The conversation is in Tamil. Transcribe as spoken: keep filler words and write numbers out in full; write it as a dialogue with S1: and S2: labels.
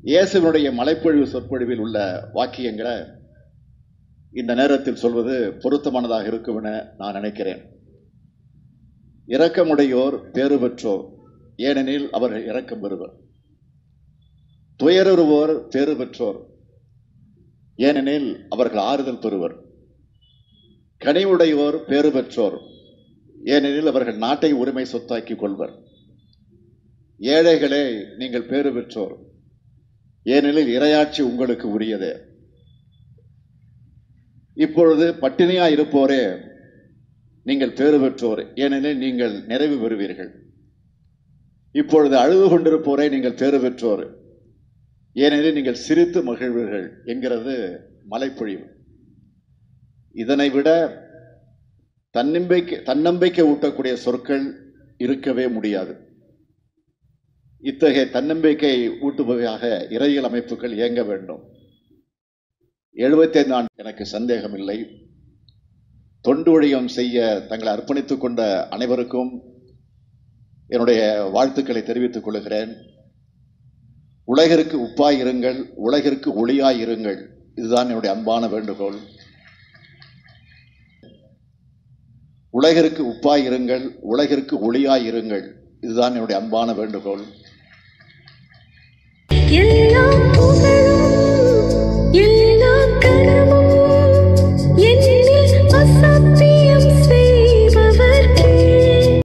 S1: இயேசுவினுடைய மலைப்பொழிவு சொற்பொழிவில் உள்ள வாக்கியங்களை இந்த நேரத்தில் சொல்வது பொருத்தமானதாக இருக்கும் என நான் நினைக்கிறேன். இரக்கமுடையோர் பேறு பெற்றோர், ஏனெனில் அவர்கள் இரக்கம் பெறுவர். துயருவோர் பேறு பெற்றோர், ஏனெனில் அவர்கள் ஆறுதல் பெறுவர். கனிவுடையோர் பேறு பெற்றோர், ஏனெனில் அவர்கள் நாட்டை உரிமை சொத்தாக்கிக் கொள்வர். ஏழைகளே நீங்கள் பேறு பெற்றோர், ஏனெனில் இறையாட்சி உங்களுக்கு உரியதே. இப்பொழுது பட்டினியா இருப்போரே நீங்கள் பேறு பெற்றோர், ஏனெனில் நீங்கள் நிறைவு பெறுவீர்கள். இப்பொழுது அழுது கொண்டிருப்போரே நீங்கள் பேறு பெற்றோர், ஏனெனில் நீங்கள் சிரித்து மகிழ்வீர்கள் என்கிறது மலைப்பொழிவு. இதனை விட தன்னம்பிக்கை தன்னம்பிக்கை ஊட்டக்கூடிய சொற்கள் இருக்கவே முடியாது. இத்தகைய தன்னம்பிக்கை ஊட்டுபவையாக இறையியல் அமைப்புகள் இயங்க வேண்டும். எழுபத்தி ஐந்து ஆண்டு எனக்கு சந்தேகம் இல்லை. தொண்டு ஊழியம் செய்ய தங்களை அர்ப்பணித்துக் கொண்ட அனைவருக்கும் என்னுடைய வாழ்த்துக்களை தெரிவித்துக் கொள்கிறேன். உலகிற்கு உப்பாய் இருங்கள், உலகிற்கு ஒளியாய் இருங்கள், இதுதான் என்னுடைய அன்பான வேண்டுகோள். உலகிற்கு உப்பாய் இருங்கள், உலகிற்கு ஒளியாய் இருங்கள், இதுதான் என்னுடைய அன்பான வேண்டுகோள்.